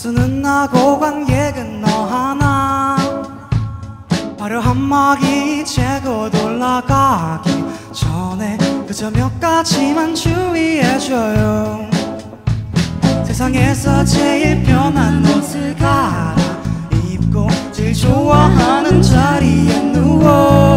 가수는 나고 관객은 너 하나. 화려한 막이 재고 올라가기 전에 그저 몇 가지만 주의해줘요. 세상에서 제일 편한 옷을 갈아입고 제일 좋아하는 자리에 누워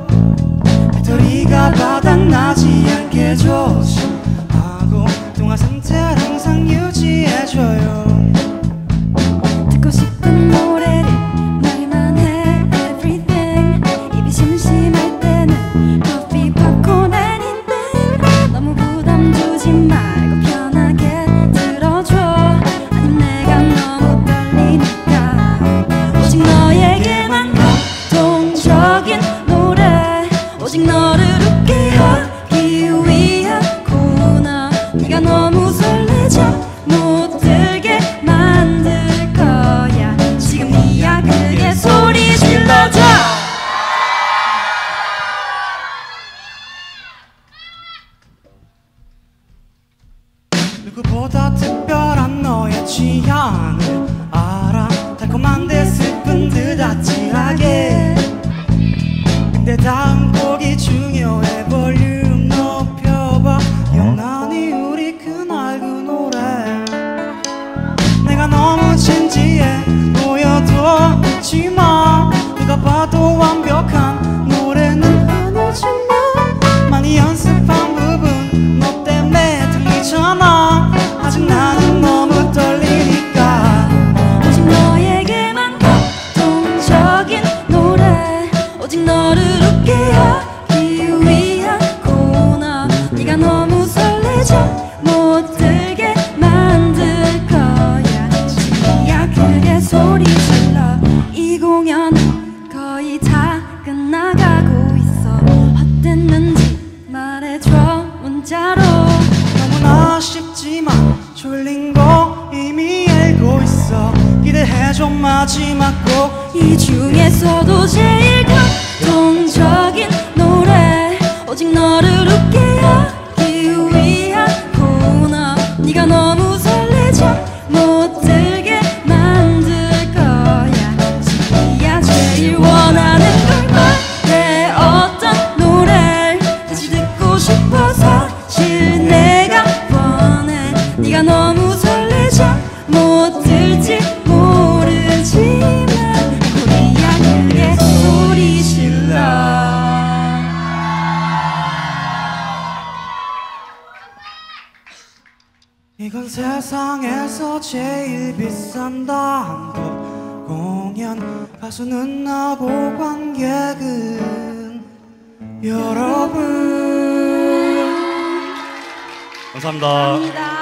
배터리가 바닥나지 않게 조심하고 통화 상태를 항상 유지해줘요. 듣고 싶은 노래를 말만 해 everything. 입이 심심할 때는 커피 팝콘 anything. 너무 부담 주지 말고 편하게 들어줘. 아님 내가 너무 떨리니까 오직 너에게만 감동적인 노래. 오직 너를 웃게 하기 위한 코너. 네가 너무 설레져 못 들게 만들 거야. 지금 네야 크게 소리 질러줘. 누구보다 특별한 너의 취향을 알아. 달콤한데 슬픈 듯 아찔하게. 근데 다음 곡이 중요해. 볼륨 높여봐. 기억나니 우리 그날 그 노래. 내가 너무 진지해 보여도 웃지마. 누가 봐도 완벽한 노래는 아니지만 많이 연습한 부분 너 때문에 들리잖아. 아직 나는 너무 떨리니까 오직 너에게만 감동적인 노래. 오직 너를 웃게 하기 위한 코너. 네가 너무 설레져 못 들게 만들 거야. 지금이야 크게 소리 질러. 이 공연은 거의 다 끝나가고 있어. 어땠는지 말해줘 문자로. 너무나 쉽지만 졸린 거 이미 알고 있어. 기대해줘 마지막 곡. 이 중에서도 제일 감동적인 노래. 오직 너를 웃게 하기 위한 코너. 네가 너무 설레져 못 들게 만들 거야. 지금이야 제일 원하는 걸 말해. 어떤 노래를 다시 듣고 싶어. 사실 내가 원해. 네가 너무 설레져 못 들지 모르지만 우리야 크게 소리 질러. 이건 세상에서 제일 비싼 단독 공연. 가수는 나고 관객은 여러분. 감사합니다. 감사합니다.